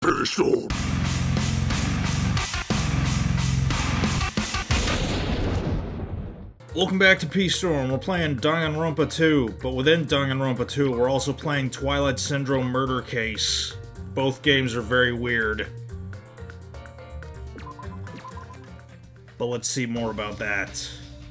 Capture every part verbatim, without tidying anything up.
Pistol. Welcome back to P-Storm. We're playing Danganronpa two, but within Danganronpa two, we're also playing Twilight Syndrome Murder Case. Both games are very weird. But let's see more about that.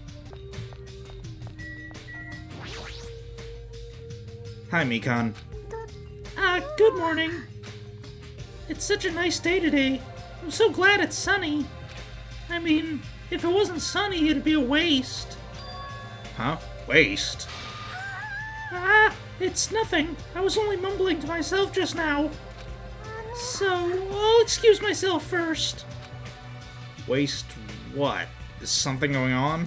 Hi, Mikan. Ah, uh, good morning. It's such a nice day today. I'm so glad it's sunny. I mean, if it wasn't sunny, it'd be a waste. Huh? Waste? Ah, it's nothing. I was only mumbling to myself just now. So, I'll excuse myself first. Waste what? Is something going on?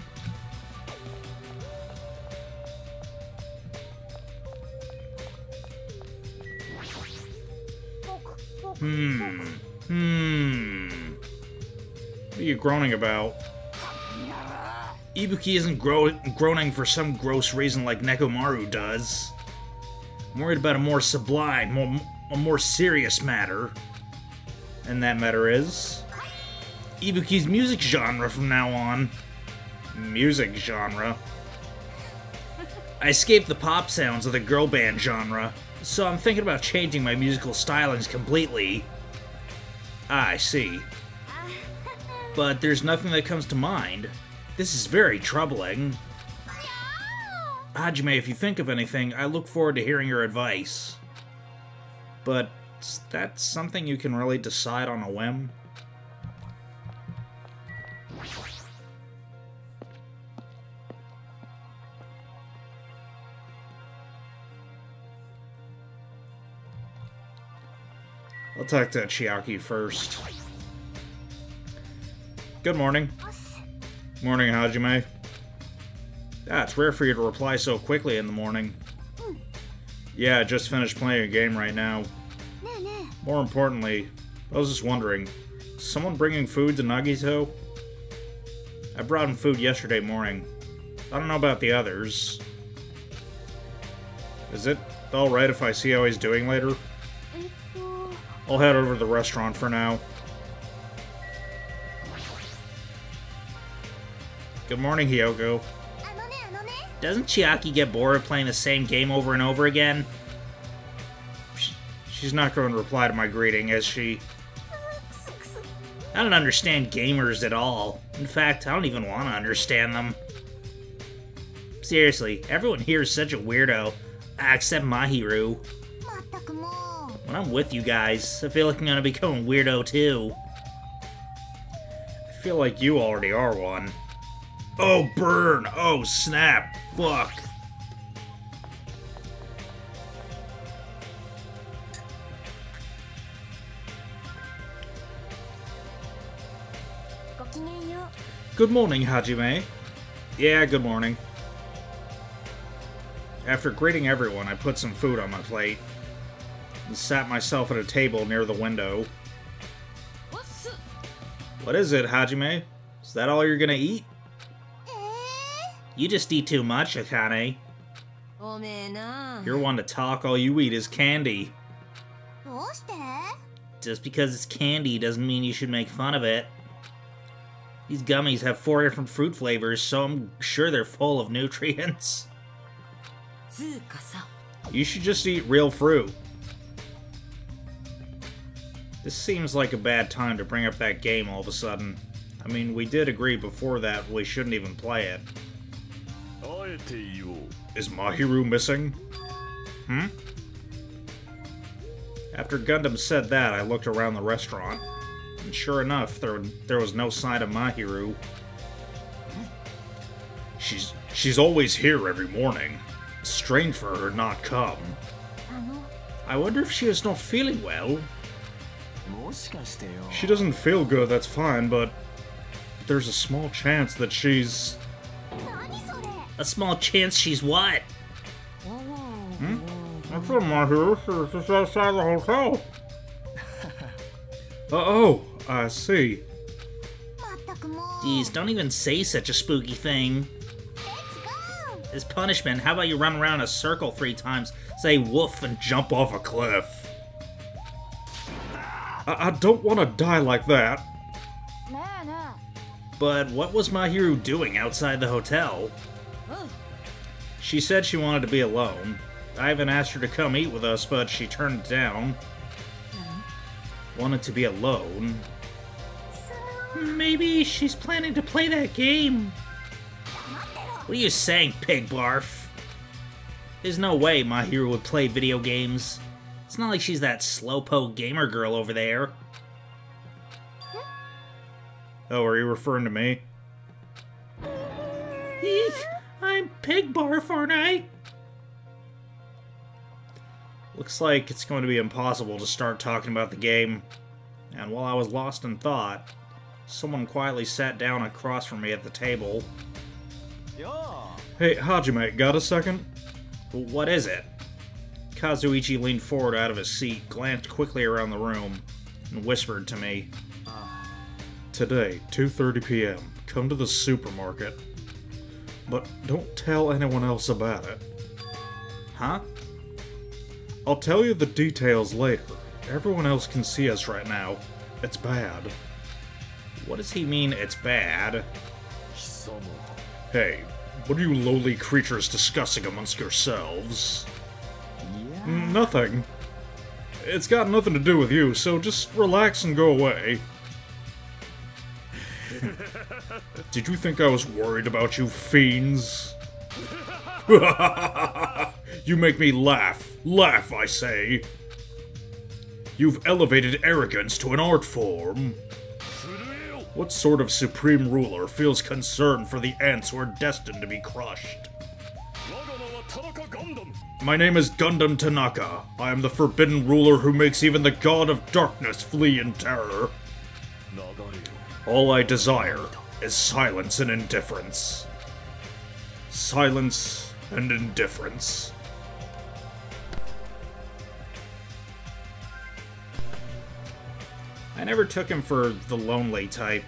Hmm. Hmm. What are you groaning about? Ibuki isn't gro groaning for some gross reason like Nekomaru does. I'm worried about a more sublime, more, a more serious matter. And that matter is... Ibuki's music genre from now on. Music genre? I escaped the pop sounds of the girl band genre, so I'm thinking about changing my musical stylings completely. Ah, I see. But there's nothing that comes to mind. This is very troubling. Hajime, if you think of anything, I look forward to hearing your advice. But is that something you can really decide on a whim? I'll talk to Chiaki first. Good morning. Morning, Hajime. Ah, it's rare for you to reply so quickly in the morning. Yeah, I just finished playing a game right now. More importantly, I was just wondering, is someone bringing food to Nagito? I brought him food yesterday morning. I don't know about the others. Is it alright if I see how he's doing later? I'll head over to the restaurant for now. Good morning, Hiyoko. Doesn't Chiaki get bored of playing the same game over and over again? She's not going to reply to my greeting, is she? I don't understand gamers at all. In fact, I don't even want to understand them. Seriously, everyone here is such a weirdo. Except Mahiru. When I'm with you guys, I feel like I'm going to become a weirdo too. I feel like you already are one. Oh, burn! Oh, snap! Fuck! Good morning, Hajime. Yeah, good morning. After greeting everyone, I put some food on my plate and sat myself at a table near the window. What is it, Hajime? Is that all you're gonna eat? You just eat too much, Akane. You're one to talk, all you eat is candy. Just because it's candy doesn't mean you should make fun of it. These gummies have four different fruit flavors, so I'm sure they're full of nutrients. You should just eat real fruit. This seems like a bad time to bring up that game all of a sudden. I mean, we did agree before that we shouldn't even play it. Is Mahiru missing? Hmm? After Gundam said that, I looked around the restaurant. And sure enough, there, there was no sign of Mahiru. She's, she's always here every morning. It's strange for her not come. I wonder if she is not feeling well. She doesn't feel good, that's fine, but there's a small chance that she's... A small chance she's what? Hmm? That's what Mahiru. She's just outside the hotel. Uh-oh, I see. Geez, don't even say such a spooky thing. As punishment, how about you run around in a circle three times, say woof, and jump off a cliff? I, I don't want to die like that. But what was Mahiru doing outside the hotel? She said she wanted to be alone. I even asked her to come eat with us, but she turned it down. Wanted to be alone. Maybe she's planning to play that game. What are you saying, pig barf? There's no way Mahiru would play video games. It's not like she's that slowpoke gamer girl over there. Oh, are you referring to me? Eek, I'm pig barf, aren't I? Looks like it's going to be impossible to start talking about the game. And while I was lost in thought, someone quietly sat down across from me at the table. Hey, Hajime, got a second? What is it? Kazuichi leaned forward out of his seat, glanced quickly around the room, and whispered to me. Today, two thirty p m, come to the supermarket. But don't tell anyone else about it. Huh? I'll tell you the details later. Everyone else can see us right now. It's bad. What does he mean, it's bad? Hey, what are you lowly creatures discussing amongst yourselves? Yeah. Nothing. It's got nothing to do with you, so just relax and go away. Did you think I was worried about you fiends? You make me laugh. Laugh, I say. You've elevated arrogance to an art form. What sort of supreme ruler feels concern for the ants who are destined to be crushed? My name is Gundam Tanaka. I am the forbidden ruler who makes even the god of darkness flee in terror. All I desire is silence and indifference. Silence and indifference. I never took him for the lonely type.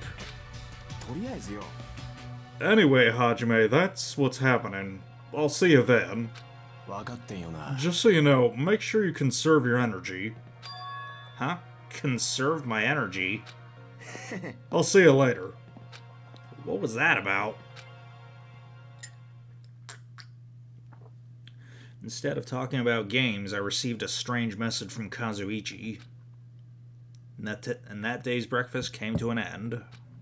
Anyway, Hajime, that's what's happening. I'll see you then. Just so you know, make sure you conserve your energy. Huh? Conserve my energy? I'll see you later. What was that about? Instead of talking about games, I received a strange message from Kazuichi. And that, t and that day's breakfast came to an end.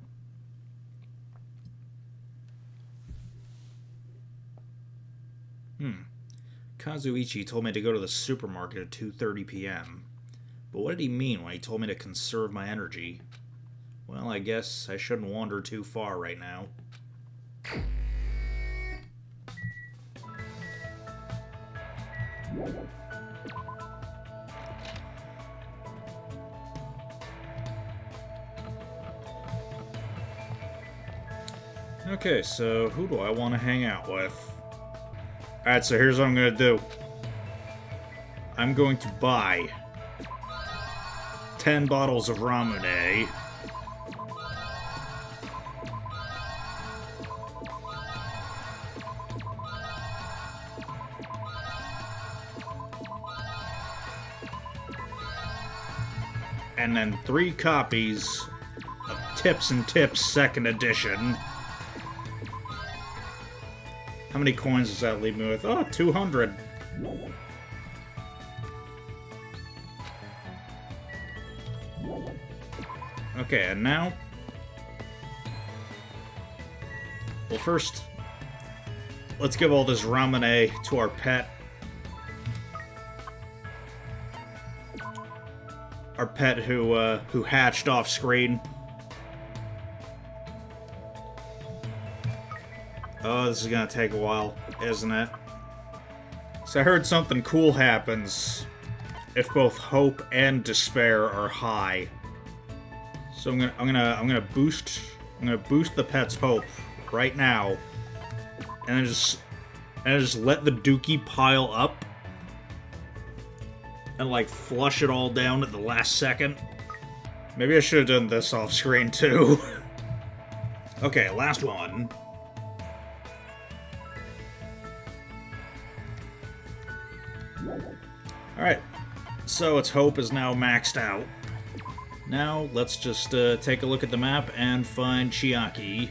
Hmm. Kazuichi told me to go to the supermarket at two thirty p m But what did he mean when he told me to conserve my energy? Well, I guess I shouldn't wander too far right now. Okay, so who do I want to hang out with? Alright, so here's what I'm going to do. I'm going to buy ten bottles of Ramune. And then three copies of Tips and Tips second edition. How many coins does that leave me with? Oh, two hundred. Okay, and now... Well, first, let's give all this Ramune to our pet. Our pet who, uh, who hatched off screen. Oh, this is gonna take a while, isn't it? So I heard something cool happens if both hope and despair are high. So I'm gonna, I'm gonna, I'm gonna boost, I'm gonna boost the pet's hope right now, and then just, and then just let the dookie pile up, and like flush it all down at the last second. Maybe I should have done this off screen too. Okay, last one. Alright, so its hope is now maxed out. Now, let's just uh, take a look at the map and find Chiaki,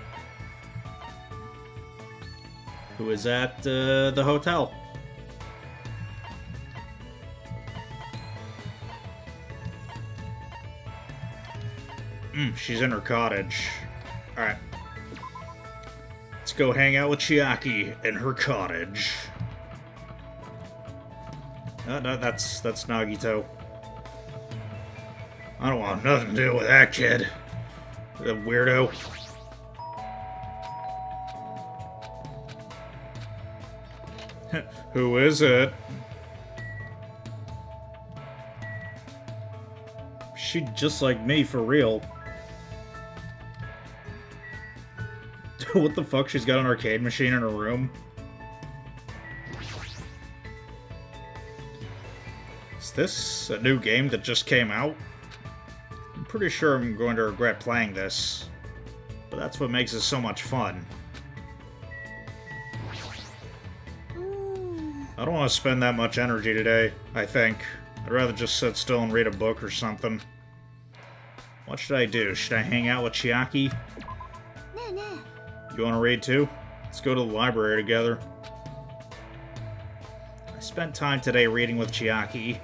who is at uh, the hotel. Mm, she's in her cottage. Alright. Let's go hang out with Chiaki in her cottage. No, no, that's, that's Nagito. I don't want nothing to do with that kid. The weirdo. Who is it? She just like me, for real. What the fuck? She's got an arcade machine in her room? Is this a new game that just came out? I'm pretty sure I'm going to regret playing this. But that's what makes it so much fun. I don't want to spend that much energy today, I think. I'd rather just sit still and read a book or something. What should I do? Should I hang out with Chiaki? You want to read too? Let's go to the library together. I spent time today reading with Chiaki.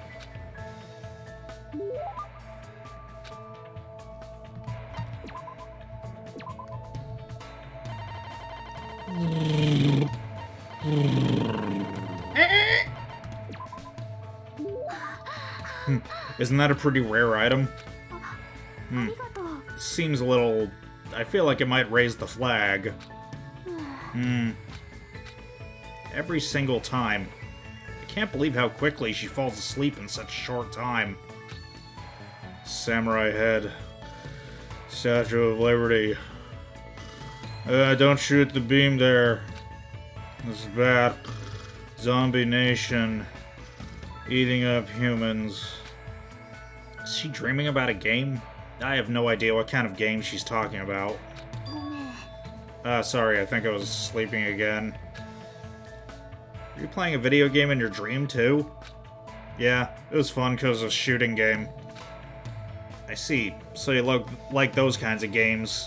Hmm. Isn't that a pretty rare item? Hmm. Seems a little... I feel like it might raise the flag. Hmm. Every single time. I can't believe how quickly she falls asleep in such a short time. Samurai head. Statue of Liberty. Uh, don't shoot the beam there. This is bad. Zombie nation. Eating up humans. Is she dreaming about a game? I have no idea what kind of game she's talking about. Uh, sorry, I think I was sleeping again. Are you playing a video game in your dream, too? Yeah, it was fun because it was a shooting game. I see. So you look like those kinds of games.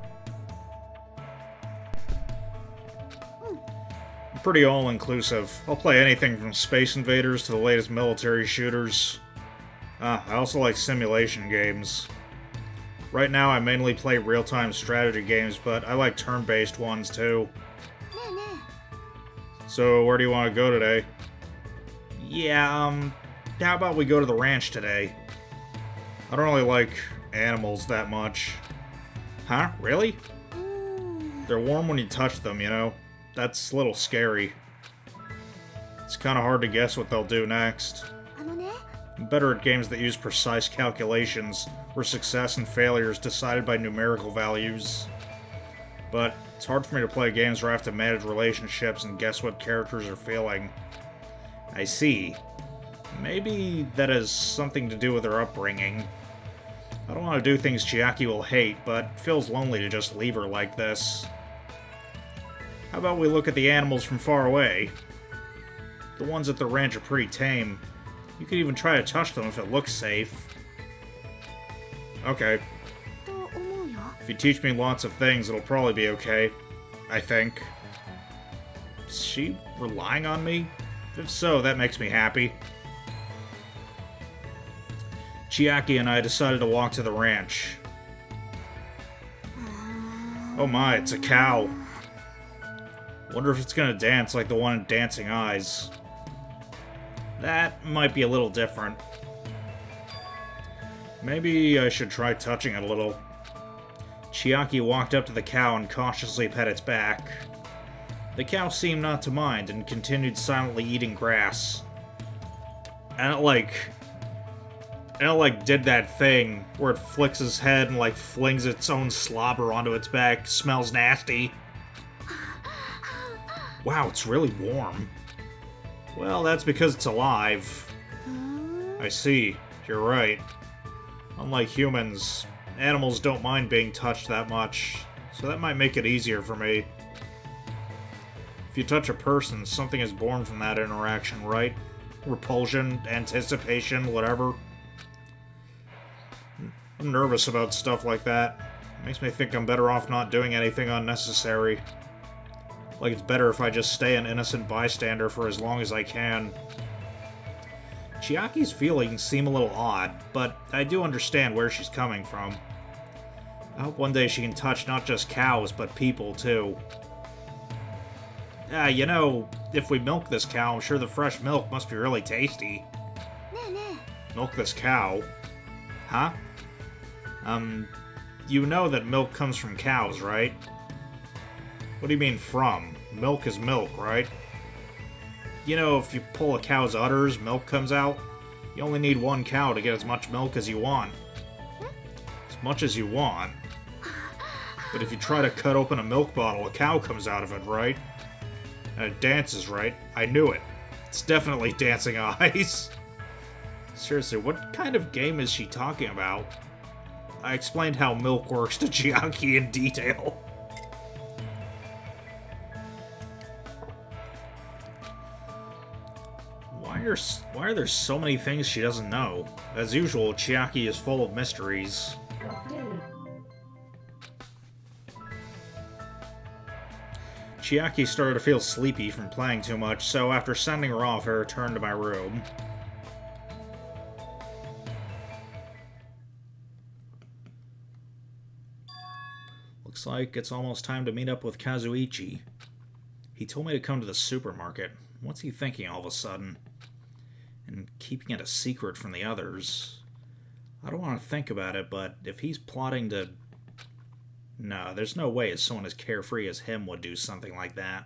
I'm pretty all-inclusive. I'll play anything from Space Invaders to the latest military shooters. Ah, I also like simulation games. Right now, I mainly play real-time strategy games, but I like turn-based ones, too. So, where do you want to go today? Yeah, um, how about we go to the ranch today? I don't really like animals that much. Huh? Really? They're warm when you touch them, you know? That's a little scary. It's kind of hard to guess what they'll do next. I'm better at games that use precise calculations, where success and failure is decided by numerical values. But it's hard for me to play games where I have to manage relationships and guess what characters are feeling. I see. Maybe that has something to do with her upbringing. I don't want to do things Chiaki will hate, but it feels lonely to just leave her like this. How about we look at the animals from far away? The ones at the ranch are pretty tame. You could even try to touch them if it looks safe. Okay. If you teach me lots of things, it'll probably be okay. I think. Is she relying on me? If so, that makes me happy. Chiaki and I decided to walk to the ranch. Oh my, it's a cow. Wonder if it's gonna dance like the one in Dancing Eyes. That might be a little different. Maybe I should try touching it a little. Chiaki walked up to the cow and cautiously pet its back. The cow seemed not to mind and continued silently eating grass. And it like... And it like did that thing where it flicks its head and like flings its own slobber onto its back. Smells nasty. Wow, it's really warm. Well, that's because it's alive. I see. You're right. Unlike humans, animals don't mind being touched that much, so that might make it easier for me. If you touch a person, something is born from that interaction, right? Repulsion, anticipation, whatever. I'm nervous about stuff like that. Makes me think I'm better off not doing anything unnecessary. Like it's better if I just stay an innocent bystander for as long as I can. Chiaki's feelings seem a little odd, but I do understand where she's coming from. I hope one day she can touch not just cows, but people too. Ah, you know, if we milk this cow, I'm sure the fresh milk must be really tasty. Milk this cow? Huh? Um, you know that milk comes from cows, right? What do you mean from? Milk is milk, right? You know, if you pull a cow's udders, milk comes out. You only need one cow to get as much milk as you want. As much as you want. But if you try to cut open a milk bottle, a cow comes out of it, right? And it dances, right? I knew it. It's definitely dancing eyes. Seriously, what kind of game is she talking about? I explained how milk works to Chiaki in detail. Why are, why are there so many things she doesn't know? As usual, Chiaki is full of mysteries. Chiaki started to feel sleepy from playing too much, so after sending her off, I returned to my room. Looks like it's almost time to meet up with Kazuichi. He told me to come to the supermarket. What's he thinking all of a sudden? And keeping it a secret from the others. I don't want to think about it, but if he's plotting to... No, there's no way someone as carefree as him would do something like that.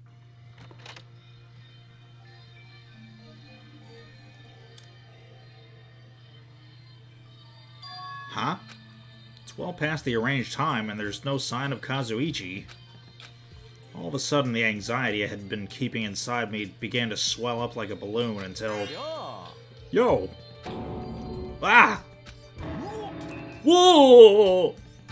Huh? It's well past the arranged time, and there's no sign of Kazuichi. All of a sudden, the anxiety I had been keeping inside me began to swell up like a balloon until... Yo! Ah! Whoa!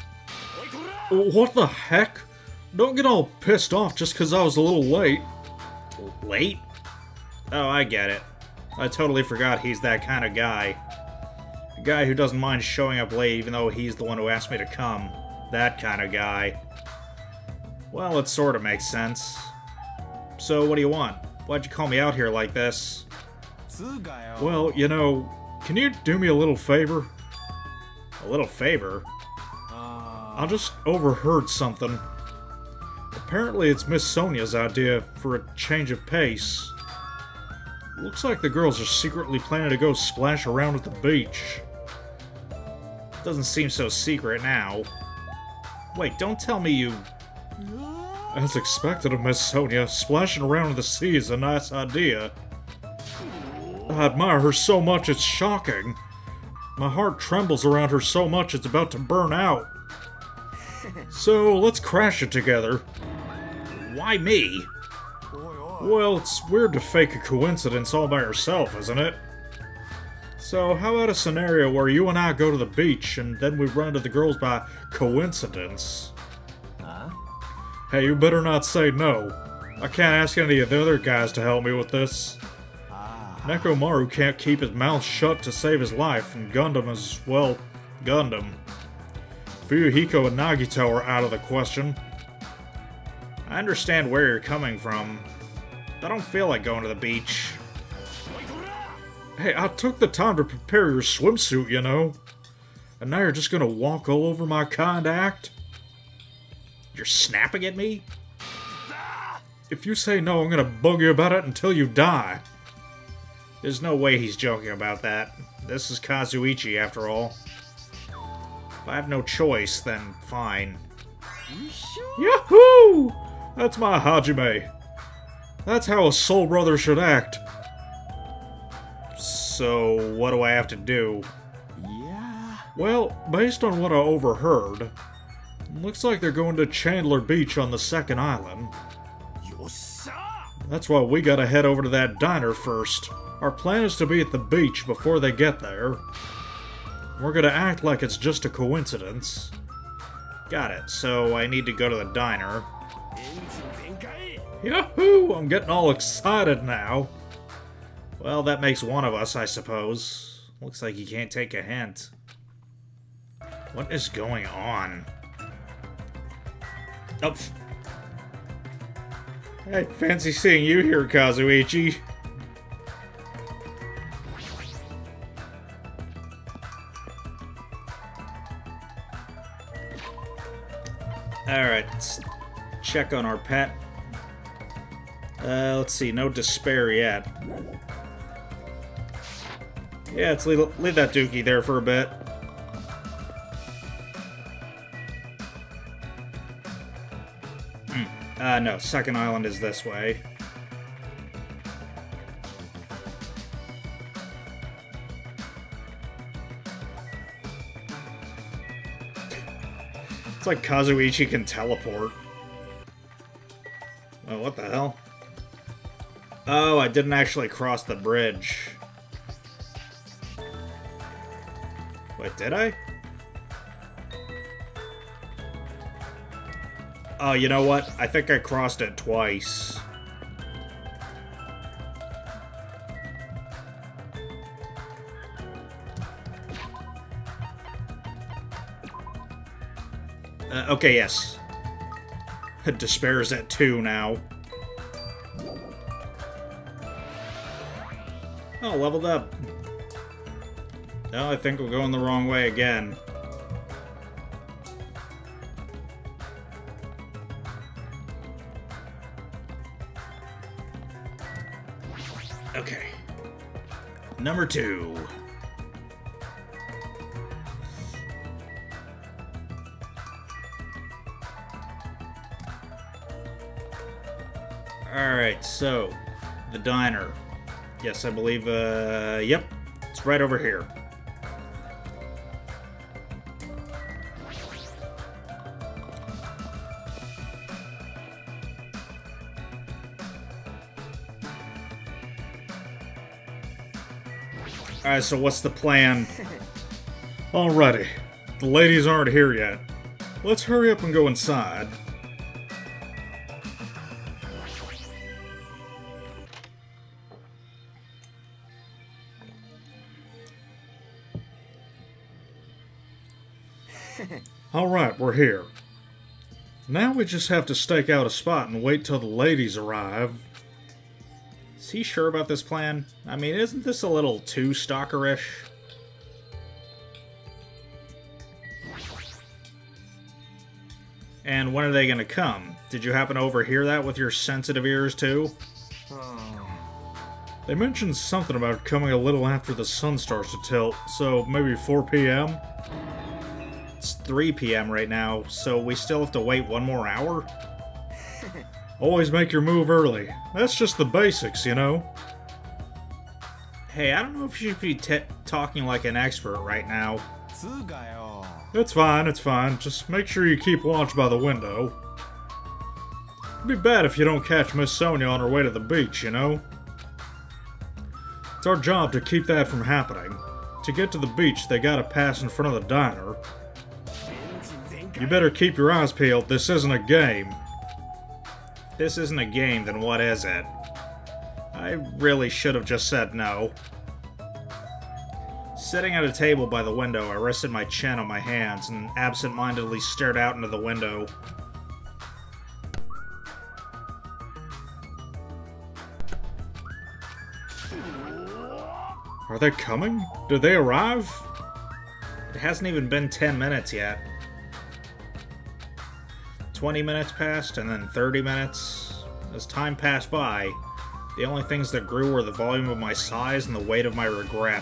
What the heck? Don't get all pissed off just because I was a little late. Late? Oh, I get it. I totally forgot he's that kind of guy. A guy who doesn't mind showing up late even though he's the one who asked me to come. That kind of guy. Well, it sort of makes sense. So, what do you want? Why'd you call me out here like this? Well, you know, can you do me a little favor? A little favor? I just overheard something. Apparently it's Miss Sonia's idea for a change of pace. Looks like the girls are secretly planning to go splash around at the beach. Doesn't seem so secret now. Wait, don't tell me you... As expected of Miss Sonia, splashing around in the sea is a nice idea. I admire her so much it's shocking. My heart trembles around her so much it's about to burn out. So, let's crash it together. Why me? Well, it's weird to fake a coincidence all by yourself, isn't it? So, how about a scenario where you and I go to the beach, and then we run into the girls by coincidence? Huh? Hey, you better not say no. I can't ask any of the other guys to help me with this. Ah. Nekomaru can't keep his mouth shut to save his life, and Gundam is, well, Gundam. Fuyuhiko and Nagito are out of the question. I understand where you're coming from. I don't feel like going to the beach. Hey, I took the time to prepare your swimsuit, you know. And now you're just gonna walk all over my kind act? You're snapping at me? If you say no, I'm gonna bug you about it until you die. There's no way he's joking about that. This is Kazuichi, after all. If I have no choice, then fine. Yahoo! That's my Hajime. That's how a soul brother should act. So, what do I have to do? Yeah. Well, based on what I overheard, looks like they're going to Chandler Beach on the second island. That's why we gotta head over to that diner first. Our plan is to be at the beach before they get there. We're gonna act like it's just a coincidence. Got it, so I need to go to the diner. Yahoo! I'm getting all excited now. Well, that makes one of us, I suppose. Looks like you can't take a hint. What is going on? Oh. Hey, fancy seeing you here, Kazuichi. Alright, let's check on our pet. Uh, let's see, no despair yet. Yeah, let's leave, leave that Dookie there for a bit. Hmm. Uh, no, second island is this way. It's like Kazuichi can teleport. Oh, what the hell? Oh, I didn't actually cross the bridge. Wait, did I? Oh, you know what? I think I crossed it twice. Uh, okay, yes. Despair is at two now. Oh, leveled up. No, I think we're going the wrong way again. Okay. Number two. Alright, so, the diner. Yes, I believe, uh, yep, it's right over here. Alright, so what's the plan? Alrighty, the ladies aren't here yet. Let's hurry up and go inside. Alright, we're here. Now we just have to stake out a spot and wait till the ladies arrive. Is he sure about this plan? I mean, isn't this a little too stalkerish? And when are they gonna come? Did you happen to overhear that with your sensitive ears, too? They mentioned something about coming a little after the sun starts to tilt, so maybe four P M? It's three P M right now, so we still have to wait one more hour? Always make your move early. That's just the basics, you know? Hey, I don't know if you should be t talking like an expert right now. It's fine, it's fine. Just make sure you keep watch by the window. It'd be bad if you don't catch Miss Sonia on her way to the beach, you know? It's our job to keep that from happening. To get to the beach, they gotta pass in front of the diner. You better keep your eyes peeled. This isn't a game. If this isn't a game, then what is it? I really should have just said no. Sitting at a table by the window, I rested my chin on my hands and absent-mindedly stared out into the window. Are they coming? Did they arrive? It hasn't even been ten minutes yet. twenty minutes passed, and then thirty minutes. As time passed by, the only things that grew were the volume of my sighs and the weight of my regret.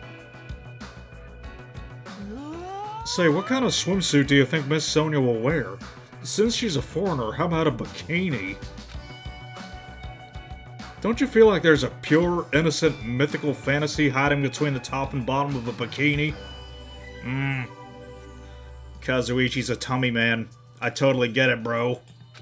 Say, what kind of swimsuit do you think Miss Sonia will wear? Since she's a foreigner, how about a bikini? Don't you feel like there's a pure, innocent, mythical fantasy hiding between the top and bottom of a bikini? Mmm. Kazuichi's a tummy man. I totally get it, bro.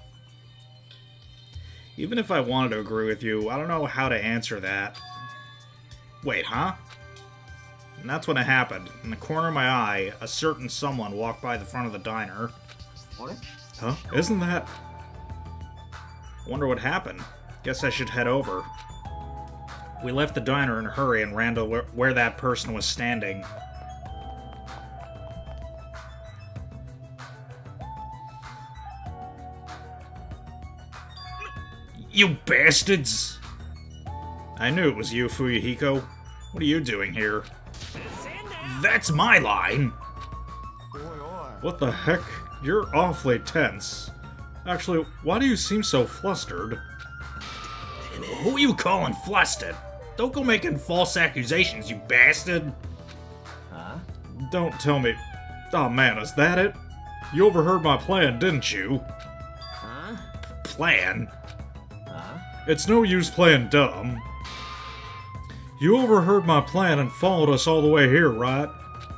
Even if I wanted to agree with you, I don't know how to answer that. Wait, huh? And that's when it happened. In the corner of my eye, a certain someone walked by the front of the diner. What? Huh? Isn't that... Wonder what happened. Guess I should head over. We left the diner in a hurry and ran to where, where that person was standing. You bastards! I knew it was you, Fuyuhiko. What are you doing here? That's my line! What the heck? You're awfully tense. Actually, why do you seem so flustered? Who are you calling flustered? Don't go making false accusations, you bastard! Huh? Don't tell me... Oh man, is that it? You overheard my plan, didn't you? Huh? Plan? Huh? It's no use playing dumb. You overheard my plan and followed us all the way here, right?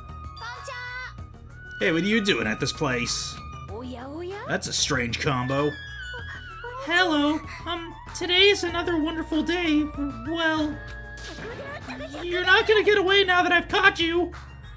Hey, what are you doing at this place? That's a strange combo. Hello. Um, today is another wonderful day. Well, you're not gonna get away now that I've caught you.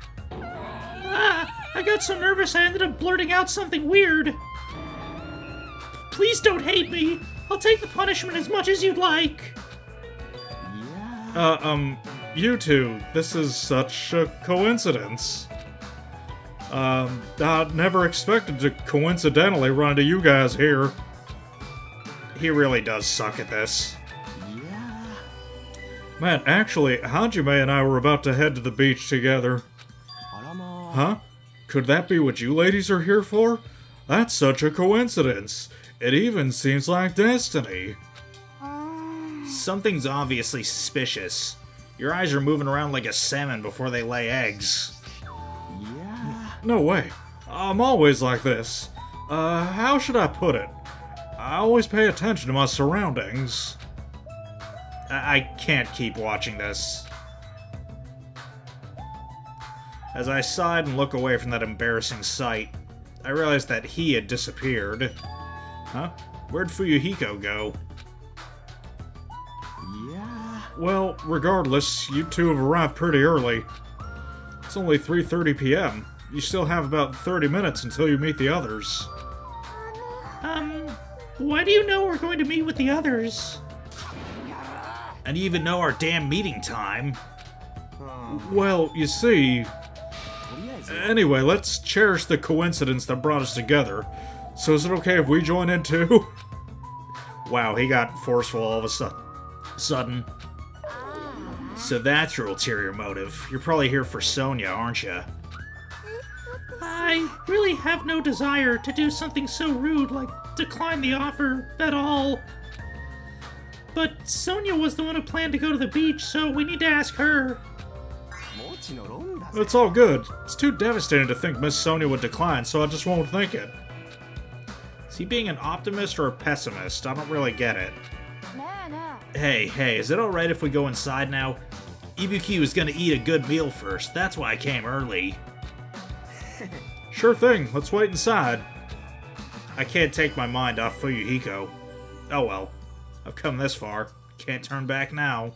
Ah, I got so nervous I ended up blurting out something weird. Please don't hate me. I'll take the punishment as much as you'd like. Uh, um, you two, this is such a coincidence. Um, I never expected to coincidentally run into you guys here. He really does suck at this. Yeah. Man, actually, Hajime and I were about to head to the beach together. Huh? Could that be what you ladies are here for? That's such a coincidence. It even seems like destiny. Something's obviously suspicious. Your eyes are moving around like a salmon before they lay eggs. Yeah. No way. I'm always like this. Uh, how should I put it? I always pay attention to my surroundings. I, I can't keep watching this. As I sighed and look away from that embarrassing sight, I realized that he had disappeared. Huh? Where'd Fuyuhiko go? Yeah. Well, regardless, you two have arrived pretty early. It's only three thirty p m You still have about thirty minutes until you meet the others. Um, why do you know we're going to meet with the others? And you even know our damn meeting time. Well, you see... Anyway, let's cherish the coincidence that brought us together. So is it okay if we join in too? Wow, he got forceful all of a su sudden. So that's your ulterior motive. You're probably here for Sonia, aren't you? I really have no desire to do something so rude like decline the offer at all. But Sonia was the one who planned to go to the beach, so we need to ask her. It's all good. It's too devastating to think Miss Sonia would decline, so I just won't think it. Is he being an optimist or a pessimist? I don't really get it. Hey, hey, is it alright if we go inside now? Ibuki was gonna eat a good meal first, that's why I came early. Sure thing, let's wait inside. I can't take my mind off Fuyuhiko. Oh well, I've come this far. Can't turn back now.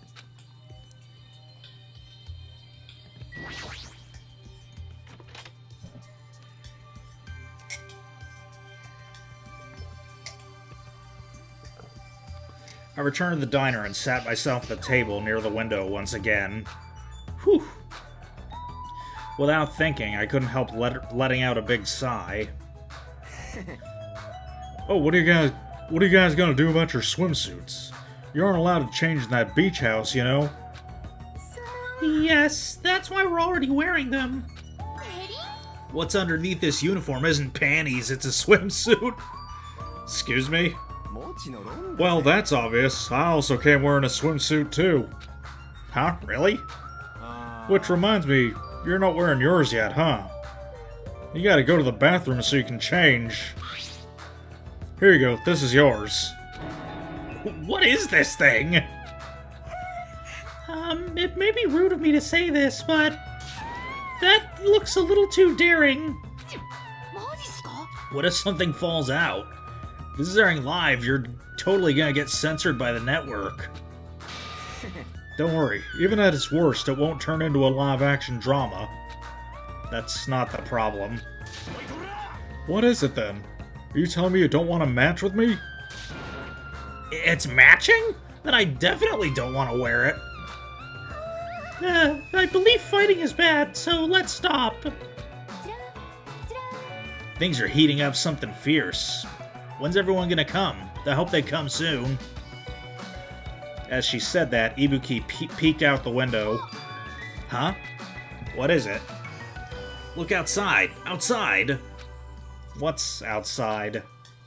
I returned to the diner and sat myself at the table near the window once again. Whew. Without thinking, I couldn't help let letting out a big sigh. Oh, what are you guys what are you guys gonna do about your swimsuits? You aren't allowed to change in that beach house, you know? Yes, that's why we're already wearing them. What's underneath this uniform isn't panties, it's a swimsuit. Excuse me? Well, that's obvious. I also came wearing a swimsuit, too. Huh? Really? Uh... Which reminds me, you're not wearing yours yet, huh? You gotta go to the bathroom so you can change. Here you go, this is yours. What is this thing? Um, it may be rude of me to say this, but... that looks a little too daring. What if something falls out? This is airing live, you're totally gonna get censored by the network. Don't worry, even at its worst, it won't turn into a live-action drama. That's not the problem. What is it then? Are you telling me you don't want to match with me? It's matching? Then I definitely don't want to wear it. Uh, I believe fighting is bad, so let's stop. Things are heating up something fierce. When's everyone gonna come? I hope they come soon. As she said that, Ibuki pe peeked out the window. Huh? What is it? Look outside! Outside! What's outside?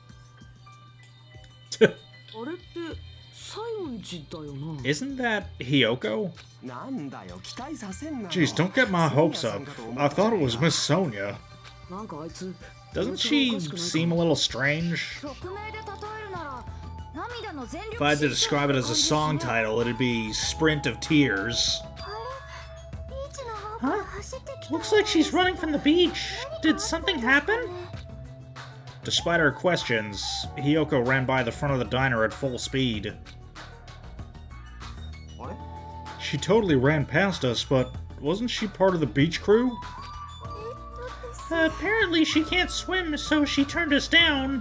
Isn't that Hiyoko? Jeez, don't get my hopes up. I thought it was Miss Sonia. Doesn't she seem a little strange? If I had to describe it as a song title, it'd be Sprint of Tears. Huh? Looks like she's running from the beach. Did something happen? Despite our questions, Hiyoko ran by the front of the diner at full speed. She totally ran past us, but wasn't she part of the beach crew? Uh, apparently she can't swim, so she turned us down.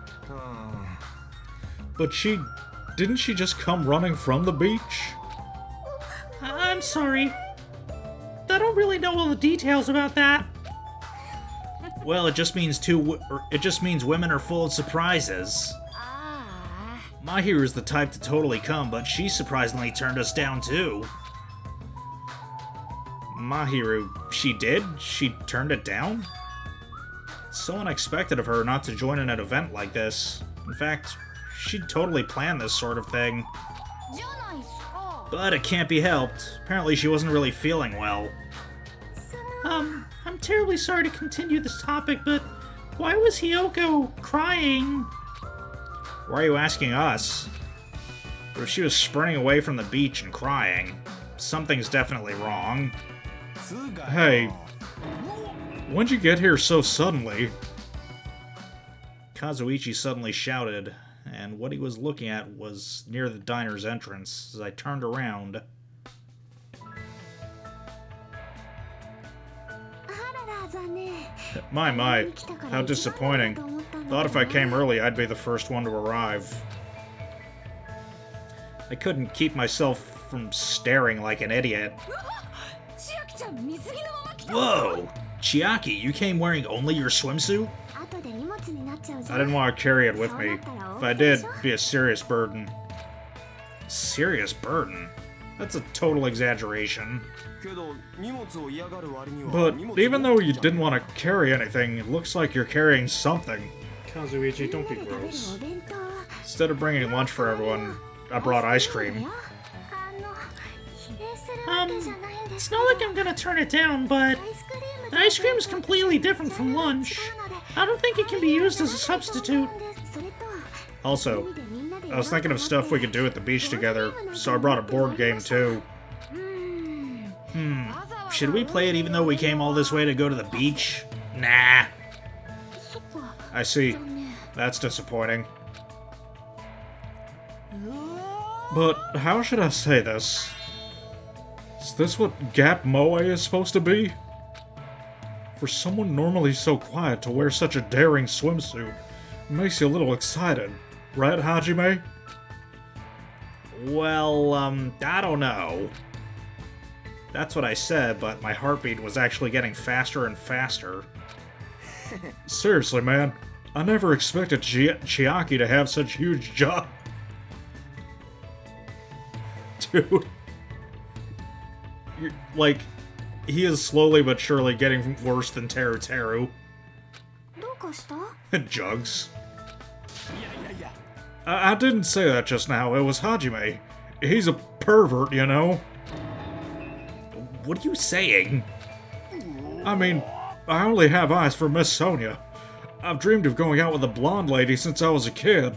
But she... didn't she just come running from the beach? I'm sorry. I don't really know all the details about that. Well, it just means two... it just means women are full of surprises. Mahiru's the type to totally come, but she surprisingly turned us down too. Mahiru, she did? She turned it down? It's so unexpected of her not to join in an event like this. In fact, she totally planned this sort of thing. But it can't be helped. Apparently she wasn't really feeling well. Um, I'm terribly sorry to continue this topic, but why was Hiyoko crying? Why are you asking us? If she was sprinting away from the beach and crying, something's definitely wrong. Hey, when'd you get here so suddenly? Kazuichi suddenly shouted, and what he was looking at was near the diner's entrance. As I turned around... My, my, how disappointing. Thought if I came early, I'd be the first one to arrive. I couldn't keep myself from staring like an idiot. Whoa! Chiaki, you came wearing only your swimsuit? I didn't want to carry it with me. If I did, it'd be a serious burden. Serious burden? That's a total exaggeration. But even though you didn't want to carry anything, it looks like you're carrying something. Kazuichi, don't be gross. Instead of bringing lunch for everyone, I brought ice cream. Um, it's not like I'm gonna turn it down, but the ice cream is completely different from lunch. I don't think it can be used as a substitute. Also, I was thinking of stuff we could do at the beach together, so I brought a board game too. Hmm, should we play it even though we came all this way to go to the beach? Nah. I see. That's disappointing. But how should I say this? Is this what Gap Moe is supposed to be? For someone normally so quiet to wear such a daring swimsuit, it makes you a little excited. Right, Hajime? Well, um, I don't know. That's what I said, but my heartbeat was actually getting faster and faster. Seriously, man. I never expected Chi Chiaki to have such huge jaw. Dude. You're, like, he is slowly but surely getting worse than Teru Teru. Jugs. I, I didn't say that just now, it was Hajime. He's a pervert, you know? What are you saying? I mean, I only have eyes for Miss Sonia. I've dreamed of going out with a blonde lady since I was a kid.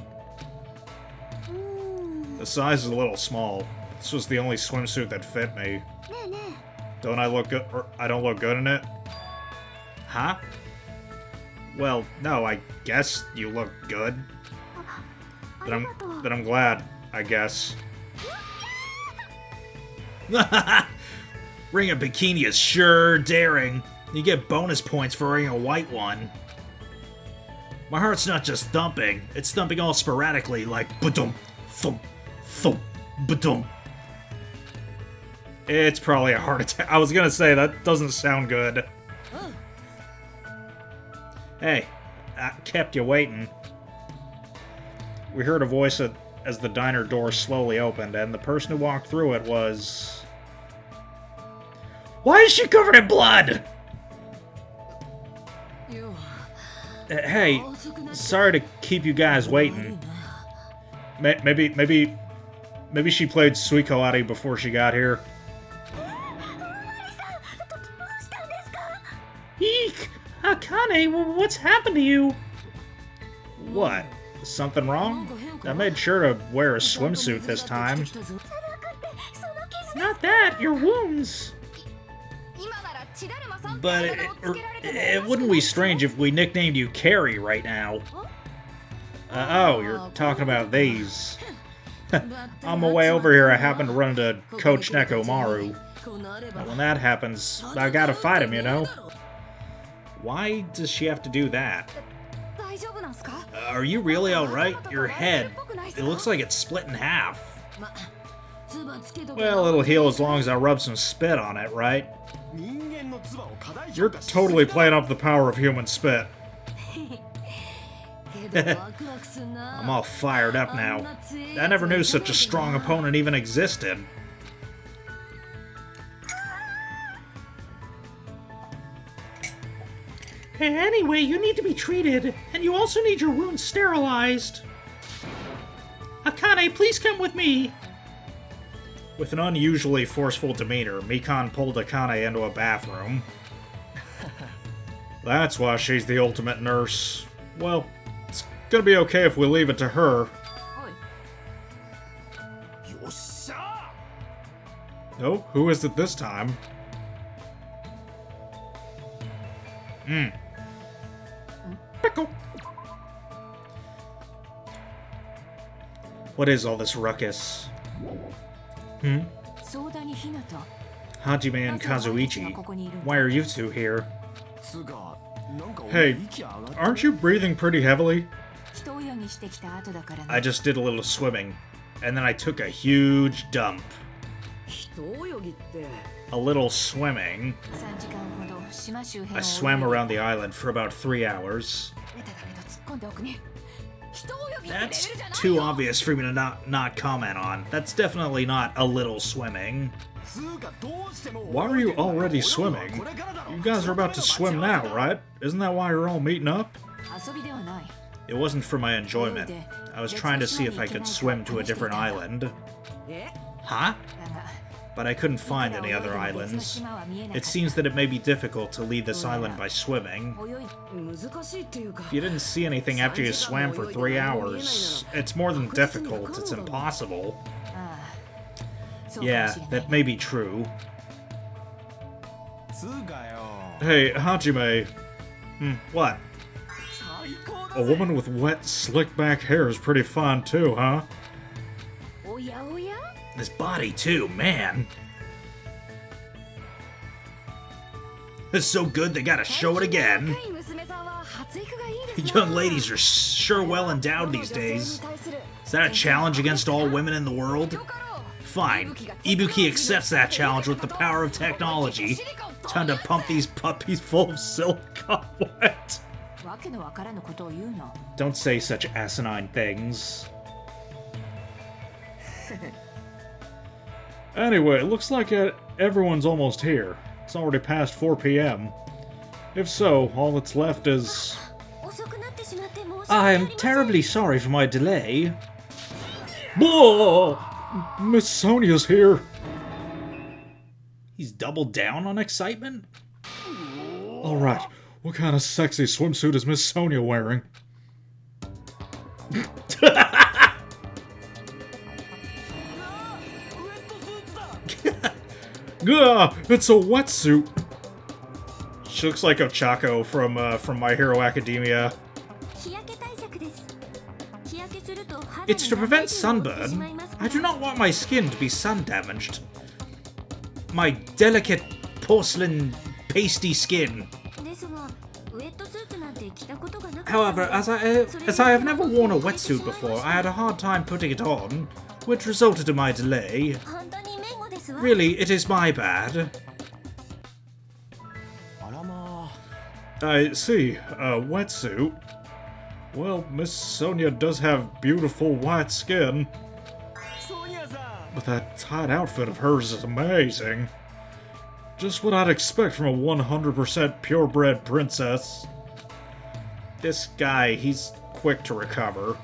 The size is a little small. This was the only swimsuit that fit me. Don't I look good? Or I don't look good in it? Huh? Well, no, I guess you look good. But I'm, but I'm glad, I guess. Wearing a bikini is sure daring. You get bonus points for wearing a white one. My heart's not just thumping, it's thumping all sporadically, like ba-dum, thump, thump, ba-dum. It's probably a heart attack. I was gonna say, that doesn't sound good. Hey, I kept you waiting. We heard a voice at as the diner door slowly opened, and the person who walked through it was... Why is she covered in blood? Uh, hey, sorry to keep you guys waiting. Maybe, maybe, maybe she played Suiko Adi before she got here. Eek! Akane, what's happened to you? What? Something wrong? I made sure to wear a swimsuit this time. Not that, your wounds. But it, it, it wouldn't be strange if we nicknamed you Carrie right now. Uh, oh, you're talking about these. On my way over here, I happened to run into Coach Nekomaru. Now, when that happens, I gotta fight him, you know? Why does she have to do that? Uh, are you really alright? Your head, it looks like it's split in half. Well, it'll heal as long as I rub some spit on it, right? You're totally playing up the power of human spit. I'm all fired up now. I never knew such a strong opponent even existed. Anyway, you need to be treated, and you also need your wounds sterilized. Akane, please come with me. With an unusually forceful demeanor, Mikan pulled Akane into a bathroom. That's why she's the ultimate nurse. Well, it's gonna be okay if we leave it to her. Oh, who is it this time? Hmm. Pickle. What is all this ruckus? Hmm? Hajime and Kazuichi, why are you two here? Hey, aren't you breathing pretty heavily? I just did a little swimming, and then I took a huge dump. A little swimming. I swam around the island for about three hours. That's too obvious for me to not, not comment on. That's definitely not a little swimming. Why are you already swimming? You guys are about to swim now, right? Isn't that why you're all meeting up? It wasn't for my enjoyment. I was trying to see if I could swim to a different island. Huh? But I couldn't find any other islands. It seems that it may be difficult to leave this island by swimming. If you didn't see anything after you swam for three hours, it's more than difficult, it's impossible. Yeah, that may be true. Hey, Hajime. Hmm, what? A woman with wet, slick-back hair is pretty fun too, huh? This body too, man. It's so good they gotta show it again. Young ladies are sure well endowed these days. Is that a challenge against all women in the world? Fine. Ibuki accepts that challenge with the power of technology. Time to pump these puppies full of silicone. What? Don't say such asinine things. Anyway, it looks like uh, everyone's almost here. It's already past four p m If so, all that's left is... I am terribly sorry for my delay. Whoa! Miss Sonia's here. He's doubled down on excitement? Alright, what kind of sexy swimsuit is Miss Sonia wearing? Gah! It's a wetsuit! She looks like Ochako from, uh, from My Hero Academia. It's to prevent sunburn. I do not want my skin to be sun-damaged. My delicate, porcelain, pasty skin. However, as I, uh, as I have never worn a wetsuit before, I had a hard time putting it on, which resulted in my delay. Really, it is my bad. I see. A wetsuit? Well, Miss Sonia does have beautiful white skin. But that tight outfit of hers is amazing. Just what I'd expect from a one hundred percent purebred princess. This guy, he's quick to recover.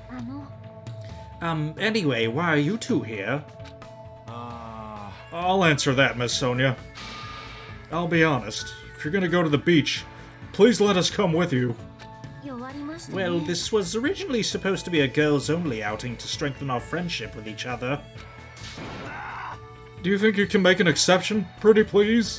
Um, anyway, why are you two here? Uh... I'll answer that, Miss Sonia. I'll be honest. If you're gonna go to the beach, please let us come with you. Well, this was originally supposed to be a girls-only outing to strengthen our friendship with each other. Do you think you can make an exception, pretty please?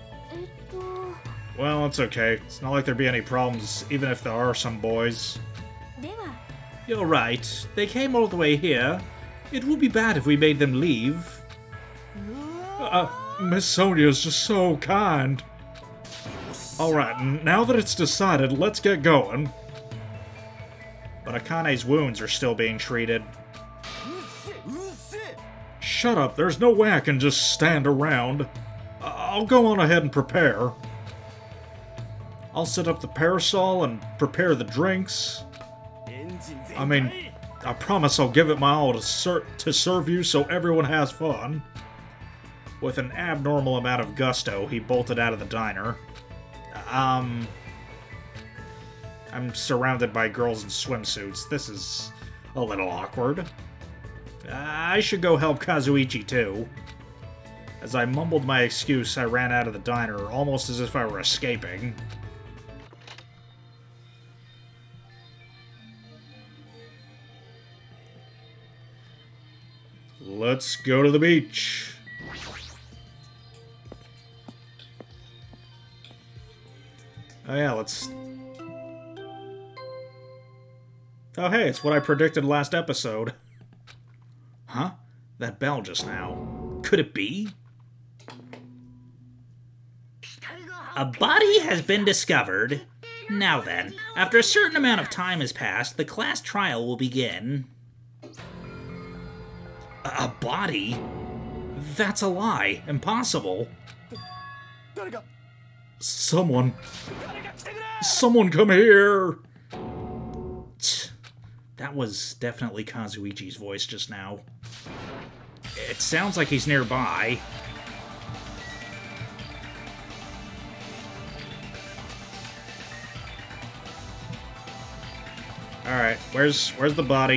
Well, it's okay. It's not like there'd be any problems, even if there are some boys. You're right. They came all the way here. It would be bad if we made them leave. Uh, Miss Sonia's just so kind. Alright, now that it's decided, let's get going. But Akane's wounds are still being treated. Shut up, there's no way I can just stand around. I'll go on ahead and prepare. I'll set up the parasol and prepare the drinks. I mean, I promise I'll give it my all to, ser to serve you so everyone has fun. With an abnormal amount of gusto, he bolted out of the diner. Um... I'm surrounded by girls in swimsuits. This is a little awkward. Uh, I should go help Kazuichi, too. As I mumbled my excuse, I ran out of the diner, almost as if I were escaping. Let's go to the beach. Oh yeah, let's... Oh hey, it's what I predicted last episode. Huh? That bell just now. Could it be? A body has been discovered. Now then, after a certain amount of time has passed, the class trial will begin. A body? That's a lie. Impossible. Someone. Someone come here! That was definitely Kazuichi's voice just now. It sounds like he's nearby. Alright, where's where's the body?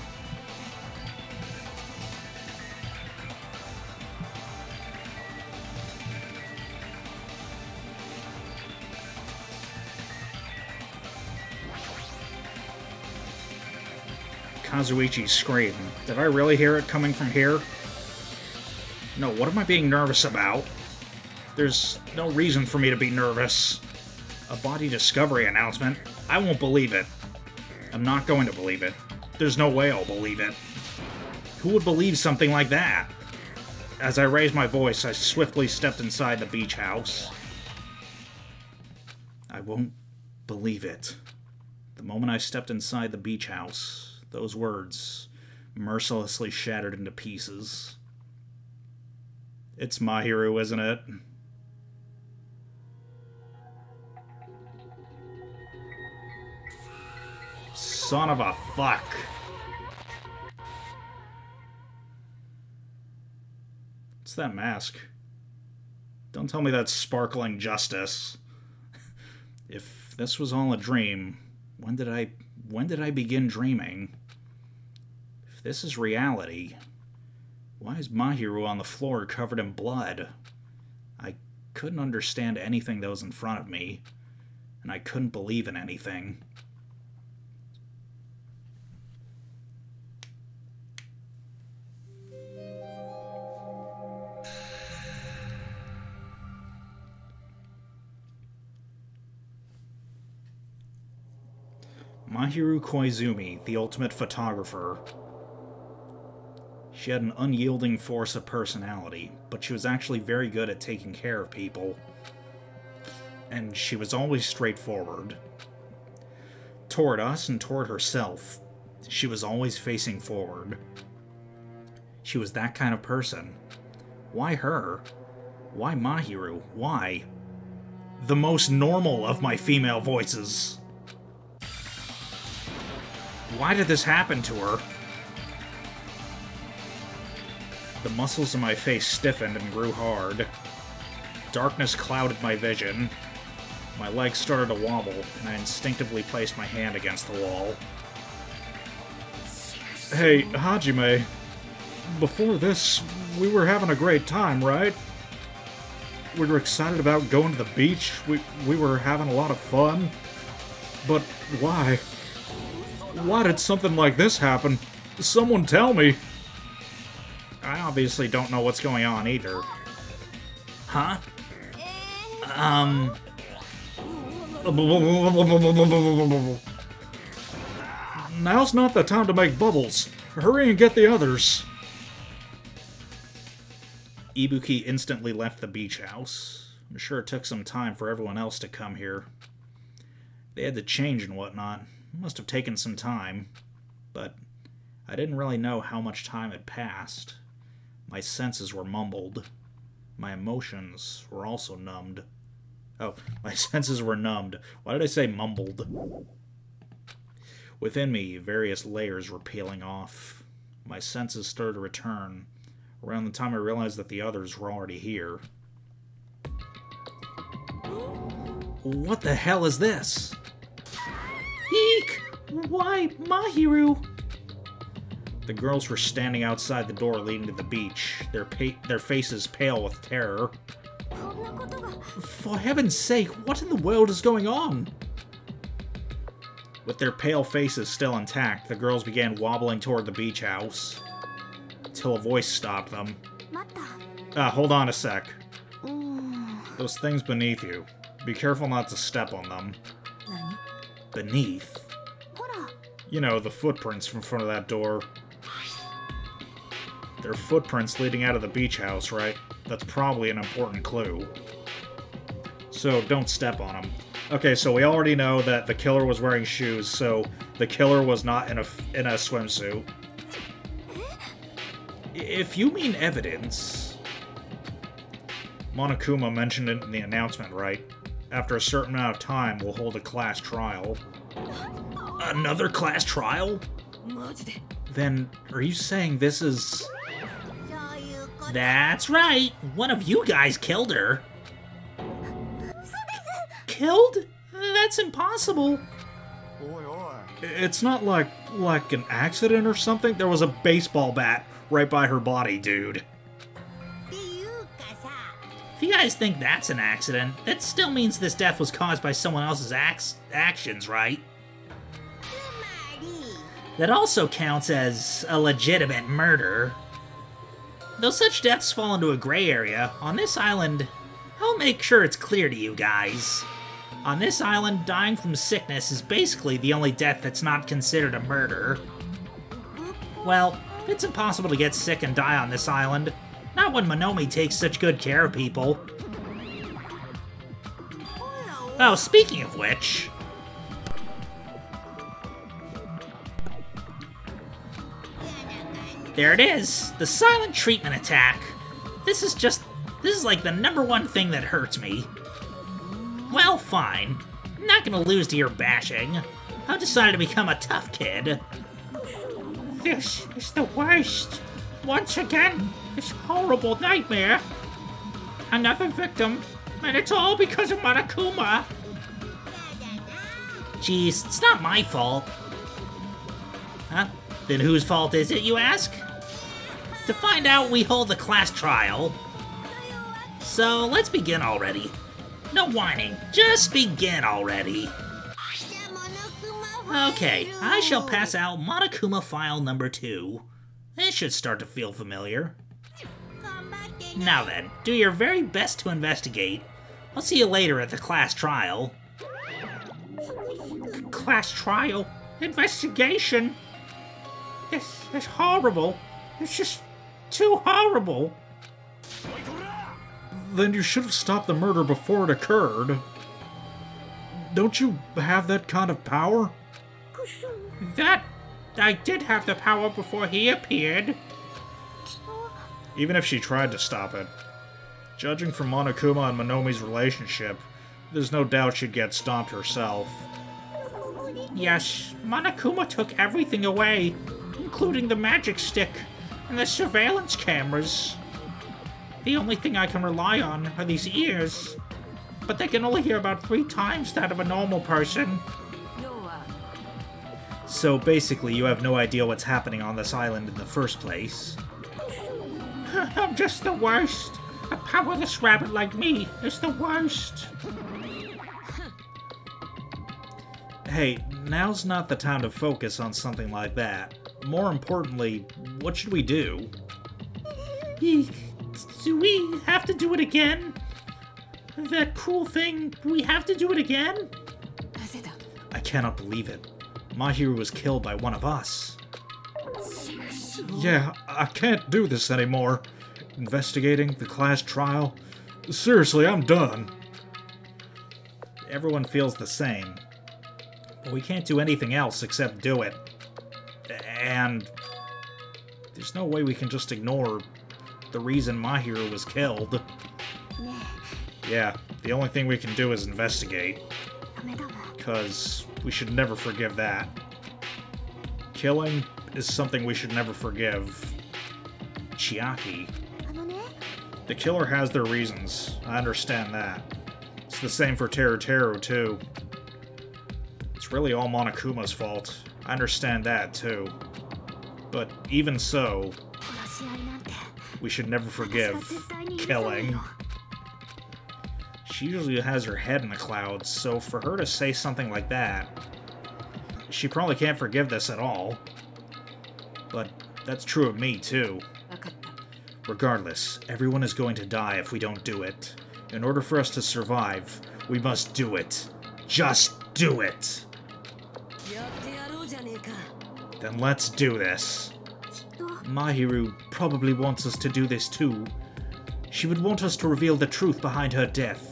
Kazuichi's scream. Did I really hear it coming from here? No, what am I being nervous about? There's no reason for me to be nervous. A body discovery announcement? I won't believe it. I'm not going to believe it. There's no way I'll believe it. Who would believe something like that? As I raised my voice, I swiftly stepped inside the beach house. I won't believe it. The moment I stepped inside the beach house, those words mercilessly shattered into pieces. It's Mahiru, isn't it? Son of a fuck. What's that mask? Don't tell me that's sparkling justice. If this was all a dream, when did I... when did I begin dreaming? If this is reality, why is Mahiru on the floor covered in blood? I couldn't understand anything that was in front of me, and I couldn't believe in anything. Mahiru Koizumi, the ultimate photographer. She had an unyielding force of personality, but she was actually very good at taking care of people. And she was always straightforward. Toward us and toward herself, she was always facing forward. She was that kind of person. Why her? Why Mahiru? Why? The most normal of my female voices. Why did this happen to her? The muscles in my face stiffened and grew hard. Darkness clouded my vision. My legs started to wobble, and I instinctively placed my hand against the wall. Hey, Hajime. Before this, we were having a great time, right? We were excited about going to the beach. We, we were having a lot of fun. But why? Why did something like this happen? Someone tell me. I obviously don't know what's going on either. Huh? Um... Now's not the time to make bubbles. Hurry and get the others. Ibuki instantly left the beach house. I'm sure it took some time for everyone else to come here. They had to change and whatnot. It must have taken some time. But I didn't really know how much time had passed. My senses were mumbled. My emotions were also numbed. Oh, my senses were numbed. Why did I say mumbled? Within me, various layers were peeling off. My senses started to return, around the time I realized that the others were already here. What the hell is this? Eek! Why, Mahiru? The girls were standing outside the door leading to the beach, their, pa their faces pale with terror. For heaven's sake, what in the world is going on? With their pale faces still intact, the girls began wobbling toward the beach house, until a voice stopped them. Ah, hold on a sec. Those things beneath you. Be careful not to step on them. Beneath? You know, the footprints from front of that door. They're footprints leading out of the beach house, right? That's probably an important clue. So don't step on them. Okay, so we already know that the killer was wearing shoes, so the killer was not in a, in a swimsuit. If you mean evidence... Monokuma mentioned it in the announcement, right? After a certain amount of time, we'll hold a class trial. Another class trial? Then, are you saying this is... That's right! One of you guys killed her! Killed? That's impossible! It's not like, like an accident or something? There was a baseball bat right by her body, dude. If you guys think that's an accident, that still means this death was caused by someone else's acts, actions, right? That also counts as a legitimate murder. Though such deaths fall into a gray area, on this island, I'll make sure it's clear to you guys. On this island, dying from sickness is basically the only death that's not considered a murder. Well, it's impossible to get sick and die on this island. Not when Monomi takes such good care of people. Oh, speaking of which... There it is! The silent treatment attack! This is just... This is like the number one thing that hurts me. Well, fine. I'm not gonna lose to your bashing. I've decided to become a tough kid. This is the worst. Once again, this horrible nightmare. Another victim, and it's all because of Monokuma. Jeez, it's not my fault. Huh? Then whose fault is it, you ask? To find out, we hold the class trial. So, let's begin already. No whining, just begin already. Okay, I shall pass out Monokuma file number two. This should start to feel familiar. Now then, do your very best to investigate. I'll see you later at the class trial. Class trial? Investigation? This is horrible. It's just too horrible. Then you should have stopped the murder before it occurred. Don't you have that kind of power? That... I did have the power before he appeared. Even if she tried to stop it. Judging from Monokuma and Monomi's relationship, there's no doubt she'd get stomped herself. Yes, Monokuma took everything away, including the magic stick and the surveillance cameras. The only thing I can rely on are these ears, but they can only hear about three times that of a normal person. So basically, you have no idea what's happening on this island in the first place. I'm just the worst. A powerless rabbit like me is the worst. Hey, now's not the time to focus on something like that. More importantly, what should we do? Do we have to do it again? That cruel thing, we have to do it again? I cannot believe it. Mahiru was killed by one of us. Yeah, I can't do this anymore. Investigating the class trial? Seriously, I'm done. Everyone feels the same. But we can't do anything else except do it. And there's no way we can just ignore the reason Mahiru was killed. Yeah, the only thing we can do is investigate. Because we should never forgive that. Killing is something we should never forgive. Chiaki. The killer has their reasons. I understand that. It's the same for Teru Teru, too. It's really all Monokuma's fault. I understand that, too. But even so, we should never forgive killing. She usually has her head in the clouds, so for her to say something like that, she probably can't forgive this at all. But that's true of me, too. Regardless, everyone is going to die if we don't do it. In order for us to survive, we must do it. Just do it! Then let's do this. Mahiru probably wants us to do this too. She would want us to reveal the truth behind her death.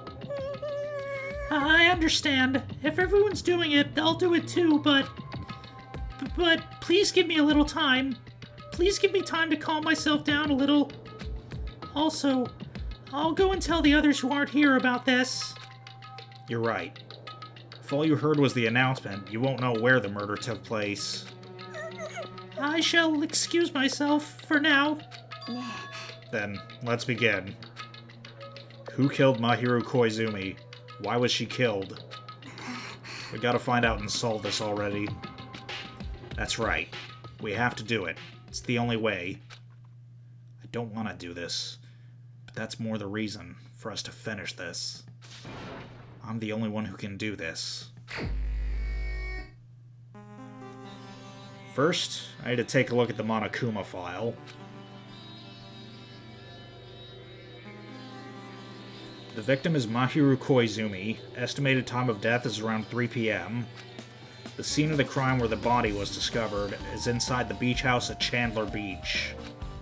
I understand. If everyone's doing it, I'll do it too, but... But please give me a little time. Please give me time to calm myself down a little. Also, I'll go and tell the others who aren't here about this. You're right. If all you heard was the announcement, you won't know where the murder took place. I shall excuse myself for now. Then, let's begin. Who killed Mahiru Koizumi? Why was she killed? We gotta find out and solve this already. That's right. We have to do it. It's the only way. I don't want to do this, but that's more the reason for us to finish this. I'm the only one who can do this. First, I need to take a look at the Monokuma file. The victim is Mahiru Koizumi. Estimated time of death is around three p m The scene of the crime where the body was discovered is inside the beach house at Chandler Beach.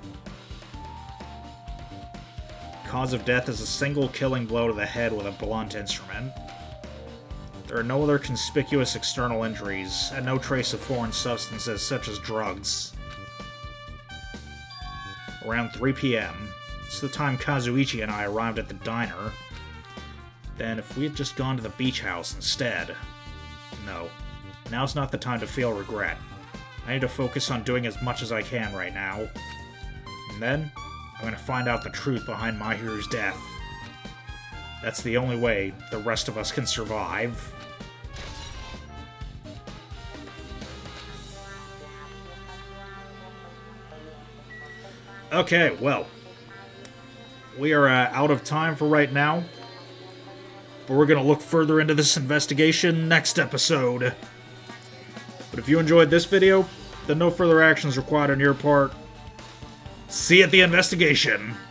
Cause of death is a single killing blow to the head with a blunt instrument. There are no other conspicuous external injuries, and no trace of foreign substances such as drugs. Around three p m, it's the time Kazuichi and I arrived at the diner. Then if we had just gone to the beach house instead... No. Now's not the time to feel regret. I need to focus on doing as much as I can right now. And then, I'm gonna find out the truth behind Mahiru's death. That's the only way the rest of us can survive. Okay, well, we are uh, out of time for right now, but we're going to look further into this investigation next episode. But if you enjoyed this video, then no further actions required on your part. See you at the investigation!